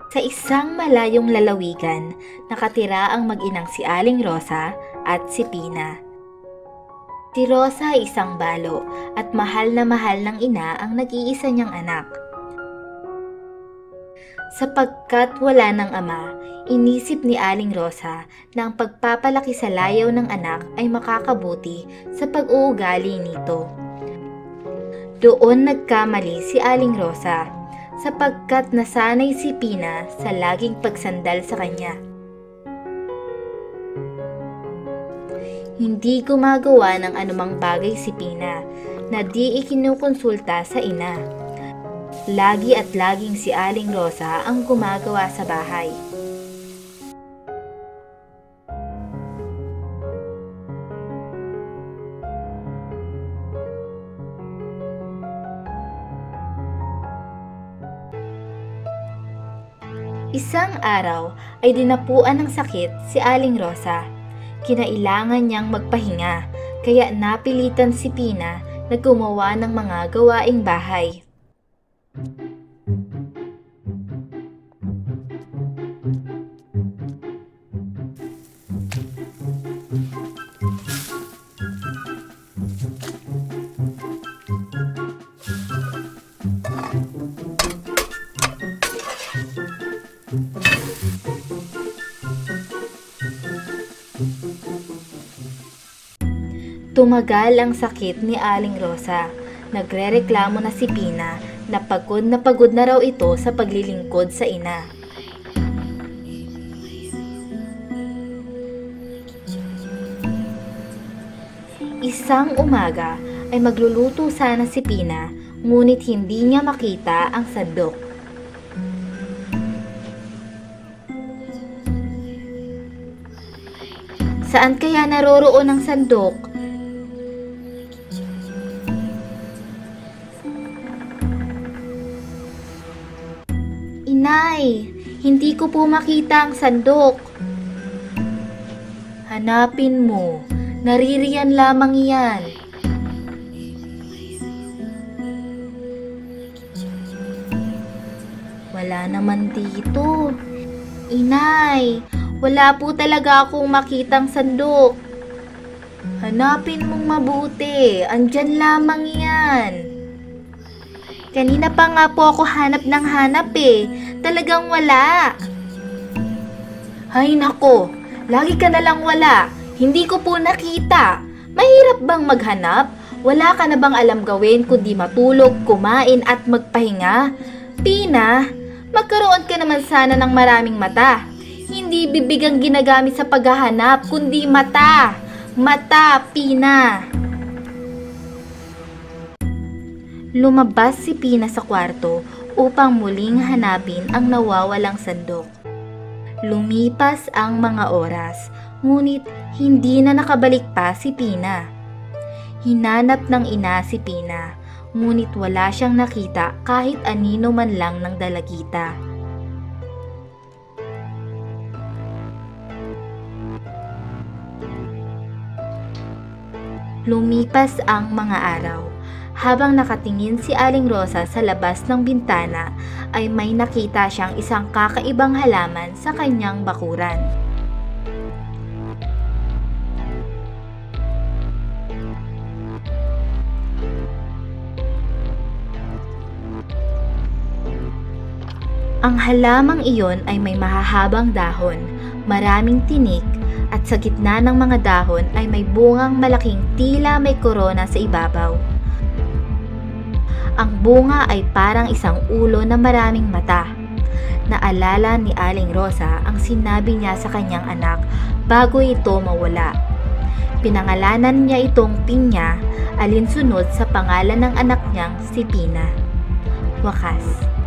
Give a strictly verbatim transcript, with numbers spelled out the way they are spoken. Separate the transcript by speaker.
Speaker 1: Sa isang malayong lalawigan, nakatira ang mag-inang si Aling Rosa at si Pina. Si Rosa ay isang balo at mahal na mahal ng ina ang nag-iisa niyang anak. Sapagkat wala ng ama, inisip ni Aling Rosa na ang pagpapalaki sa layaw ng anak ay makakabuti sa pag-uugali nito. Doon nagkamali si Aling Rosa, sapagkat nasanay si Pina sa laging pagsandal sa kanya. Hindi gumagawa ng anumang bagay si Pina na di ikinukonsulta sa ina. Lagi at laging si Aling Rosa ang gumagawa sa bahay. Isang araw ay dinapuan ng sakit si Aling Rosa. Kinailangan niyang magpahinga, kaya napilitan si Pina na gumawa ng mga gawaing bahay. Tumagal ang sakit ni Aling Rosa. Nagrereklamo na si Pina na pagod na pagod na raw ito sa paglilingkod sa ina. Isang umaga ay magluluto sana si Pina, ngunit hindi niya makita ang sandok. Saan kaya naroroon ang sandok? Inay, hindi ko po makita ang sandok. Hanapin mo, naririyan lamang iyan. Wala naman dito. Inay, wala po talaga akong makitang sandok. Hanapin mong mabuti, andyan lamang iyan. Kanina pa nga po ako hanap ng hanap eh. Talagang wala. Hay nako, lagi ka na lang wala. Hindi ko po nakita. Mahirap bang maghanap? Wala ka na bang alam gawin kundi matulog, kumain at magpahinga? Pina, magkaroon ka naman sana ng maraming mata. Hindi bibig ang ginagamit sa paghahanap, kundi mata. Mata, Pina. Lumabas si Pina sa kwarto upang muling hanapin ang nawawalang sandok. Lumipas ang mga oras, ngunit hindi na nakabalik pa si Pina. Hinanap ng ina si Pina, ngunit wala siyang nakita kahit anino man lang ng dalagita. Lumipas ang mga araw. Habang nakatingin si Aling Rosa sa labas ng bintana, ay may nakita siyang isang kakaibang halaman sa kanyang bakuran. Ang halamang iyon ay may mahahabang dahon, maraming tinik, at sa gitna ng mga dahon ay may bungang malaking tila may korona sa ibabaw. Ang bunga ay parang isang ulo na maraming mata. Naalala ni Aling Rosa ang sinabi niya sa kanyang anak bago ito mawala. Pinangalanan niya itong Pinya, alinsunod sa pangalan ng anak niyang si Pina. Wakas.